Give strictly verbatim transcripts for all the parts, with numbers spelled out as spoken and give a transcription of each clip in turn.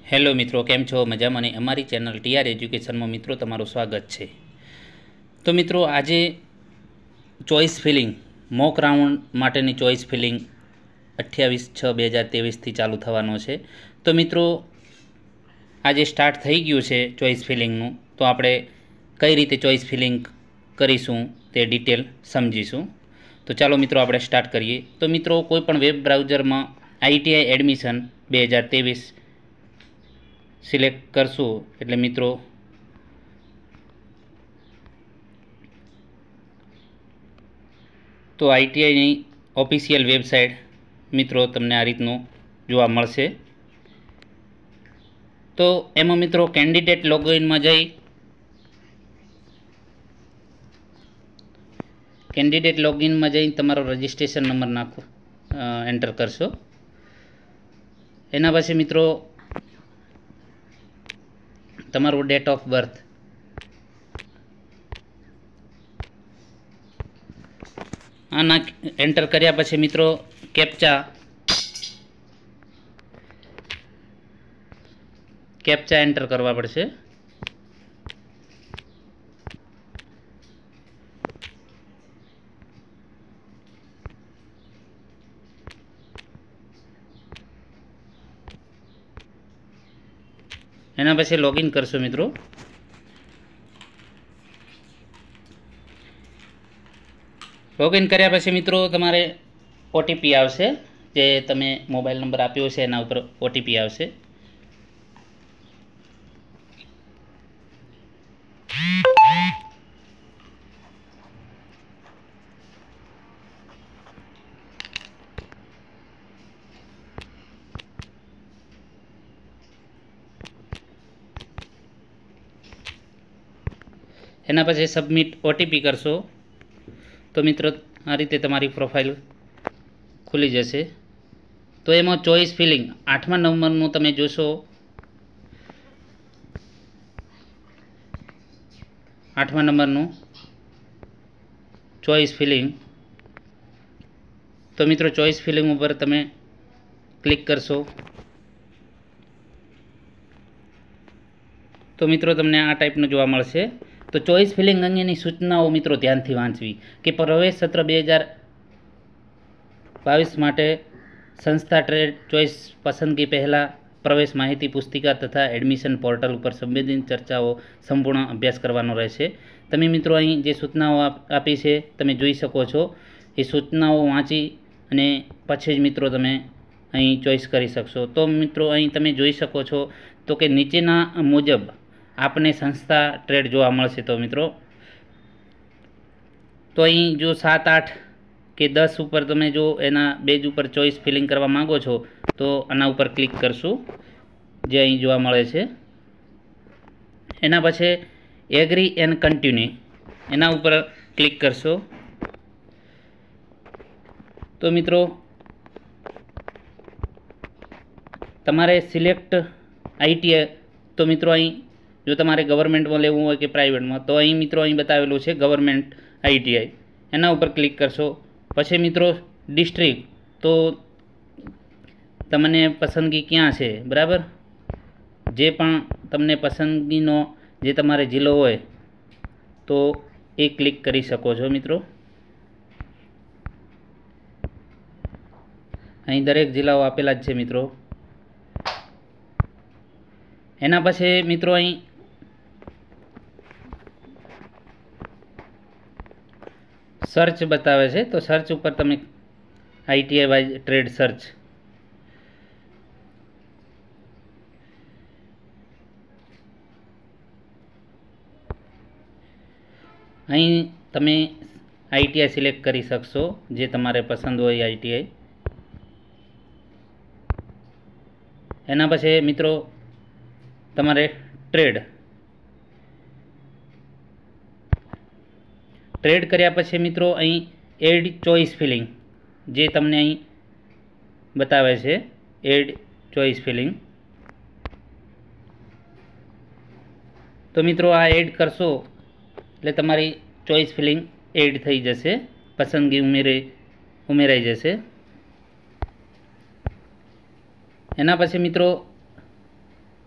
Hello મિત્રો, કેમ છો? મજામાં? અને અમારી ચેનલ ટીઆર એજ્યુકેશનમાં મિત્રો તમારું સ્વાગત છે. તો મિત્રો, આજે ચોઇસ ફિલિંગ મોક રાઉન્ડ માટેની ચોઇસ ફિલિંગ અઠ્યાવીસ છ બે હજાર ત્રેવીસથી ચાલુ થવાનો છે. તો મિત્રો, આજે સ્ટાર્ટ થઈ ગયું છે ચોઇસ ફિલિંગનું. તો આપણે કઈ રીતે ચોઇસ ફિલિંગ કરીશું તે ડિટેલ સમજીશું. તો ચાલો મિત્રો, આપણે સ્ટાર્ટ કરીએ. તો મિત્રો, કોઈ પણ વેબ બ્રાઉઝરમાં આઈટીઆઈ એડમિશન બે હજાર ત્રેવીસ સિલેક્ટ કરશું એટલે મિત્રો તો આઈટીઆઈની ઓફિશિયલ વેબસાઇટ મિત્રો તમને આ રીતનું જોવા મળશે. તો એમાં મિત્રો કેન્ડિડેટ લોગિનમાં જઈ કેન્ડિડેટ લોગિનમાં જઈ તમારો રજિસ્ટ્રેશન નંબર નાખો એન્ટર કરશો. એના પછી મિત્રો તમારું ડેટ ઓફ બર્થ આ નાખ એન્ટર કર્યા પછી મિત્રો કેપ્ચા કેપ્ચા એન્ટર કરવા પડશે. એના પછી લોગિન કરશો મિત્રો. લોગિન કર્યા પછી મિત્રો તમારે ઓટીપી આવશે, જે તમે મોબાઈલ નંબર આપ્યો છે એના ઉપર ઓટીપી આવશે. એના પછી સબમિટ ઓટીપી કરશો. તો મિત્રો આ રીતે તમારી પ્રોફાઇલ ખુલી જશે. તો એમાં ચોઇસ ફિલિંગ આઠમા નંબરનું તમે જોશો. આઠમા નંબરનું ચોઇસ ફિલિંગ. તો મિત્રો ચોઇસ ફિલિંગ ઉપર તમે ક્લિક કરશો તો મિત્રો તમને આ ટાઈપનું જોવા મળશે. તો ચોઇસ ફિલિંગ અંગેની સૂચનાઓ મિત્રો ધ્યાનથી વાંચવી કે પ્રવેશ સત્ર બે હજાર બાવીસ માટે સંસ્થા ટ્રેડ ચોઇસ પસંદગી પહેલાં પ્રવેશ માહિતી પુસ્તિકા તથા એડમિશન પોર્ટલ ઉપર સંબંધિત ચર્ચાઓ સંપૂર્ણ અભ્યાસ કરવાનો રહેશે. તમે મિત્રો અહીં જે સૂચનાઓ આપી છે તમે જોઈ શકો છો. એ સૂચનાઓ વાંચી અને પછી જ મિત્રો તમે અહીં ચોઇસ કરી શકશો. તો મિત્રો અહીં તમે જોઈ શકો છો તો કે નીચેના મુજબ આપને સંસ્થા ટ્રેડ જોવા મળશે. તો મિત્રો તો અહીં જો સાત આઠ કે દસ ઉપર તમે જો એના બેજ ઉપર ચોઇસ ફિલિંગ કરવા માંગો છો તો આના ઉપર ક્લિક કરશું, જે અહીં જોવા મળે છે. એના પછી એગ્રી એન્ડ કન્ટિન્યુ એના ઉપર ક્લિક કરશો. તો મિત્રો તમારે સિલેક્ટ આઈટીઆઈ. તો મિત્રો અહીં જો તમારે ગવર્મેન્ટમાં લેવું હોય કે પ્રાઇવેટમાં, તો અહીં મિત્રો અહીં બતાવેલું છે ગવર્મેન્ટ આઈટીઆઈ. એના ઉપર ક્લિક કરશો. પછી મિત્રો ડિસ્ટ્રિક્ટ, તો તમને પસંદગી ક્યાં છે, બરાબર. જે પણ તમને પસંદગીનો જે તમારે જિલ્લો હોય તો એ ક્લિક કરી શકો છો મિત્રો. અહીં દરેક જિલ્લાઓ આપેલા જ છે મિત્રો. એના પછી મિત્રો અહીં સર્ચ બતાવે છે. તો સર્ચ ઉપર તમે આઈટીઆઈ વાઇઝ ટ્રેડ સર્ચ અહીં તમે આઈટીઆઈ સિલેક્ટ કરી શકશો, જે તમારે પસંદ હોય આઈટીઆઈ. એના પછી મિત્રો તમારે ટ્રેડ ટ્રેડ કર્યા પછી મિત્રો અહીં એડ ચોઇસ ફિલિંગ, જે તમને અહીં બતાવે છે એડ ચોઇસ ફિલિંગ. તો મિત્રો આ એડ કરશો એટલે તમારી ચોઇસ ફિલિંગ એડ થઈ જશે, પસંદગી ઉમેરે ઉમેરાઈ જશે. એના પછી મિત્રો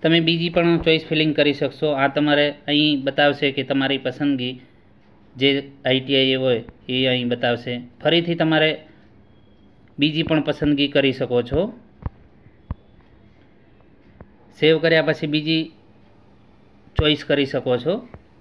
તમે બીજી પણ ચોઈસ ફિલિંગ કરી શકશો. આ તમારે અહીં બતાવશે કે તમારી પસંદગી જે આઈટીઆઈ હોય એ અહીં બતાવશે. ફરીથી તમારે બીજી પણ પસંદગી કરી શકો છો. સેવ કર્યા પછી બીજી ચોઈસ કરી શકો છો.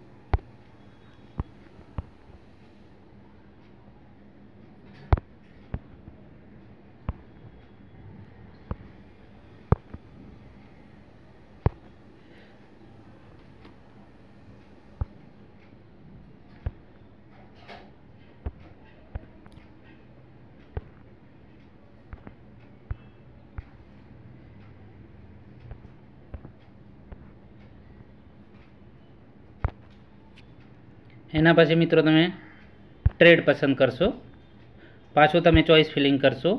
એના પછી મિત્રો તમે ટ્રેડ પસંદ કરશો. પાછું તમે ચોઈસ ફિલિંગ કરશો.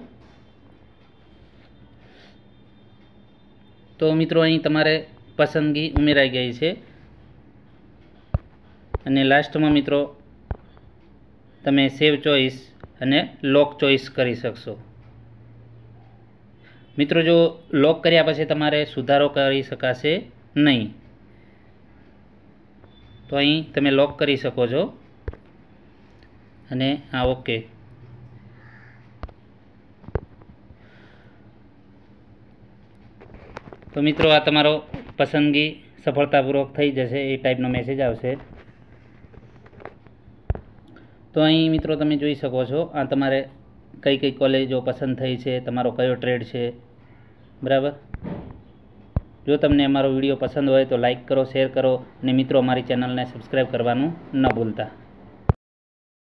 તો મિત્રો અહીં તમારે પસંદગી ઉમેરાઈ ગઈ છે. અને લાસ્ટમાં મિત્રો તમે સેવ ચોઈસ અને લોક ચોઈસ કરી શકશો. મિત્રો જો લોક કર્યા પછી તમારે સુધારો કરી શકાશે નહીં. તો અહીં તમે લોક કરી શકો છો અને હા ઓકે. તો મિત્રો આ તમારો પસંદગી સફળતાપૂર્વક થઈ જશે એ ટાઈપનો મેસેજ આવશે. તો અહીં મિત્રો તમે જોઈ શકો છો આ તમારે કઈ કઈ કોલેજો પસંદ થઈ છે, તમારો કયો ટ્રેડ છે, બરાબર. જો તમને અમારો વિડીયો પસંદ હોય તો લાઈક કરો, શેર કરો અને મિત્રો અમારી ચેનલને સબસ્ક્રાઈબ કરવાનું ન ભૂલતા.